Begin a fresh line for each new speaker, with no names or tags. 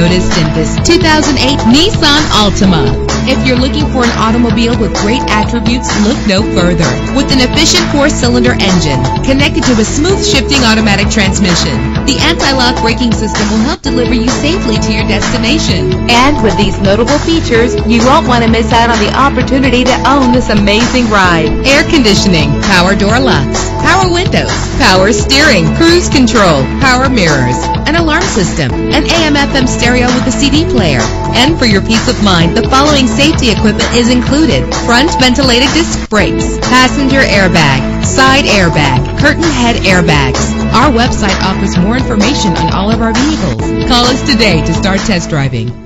noticed in this 2008 Nissan Altima. If you're looking for an automobile with great attributes, look no further. With an efficient 4-cylinder engine connected to a smooth shifting automatic transmission, the anti-lock braking system will help deliver you safely to your destination. And with these notable features, you won't want to miss out on the opportunity to own this amazing ride. Air conditioning, power door locks, power windows, power steering, cruise control, power mirrors, an alarm system, an AM/FM stereo with a CD player. And for your peace of mind, the following safety equipment is included: front ventilated disc brakes, passenger airbag, side airbag, curtain head airbags. Our website offers more information on all of our vehicles. Call us today to start test driving.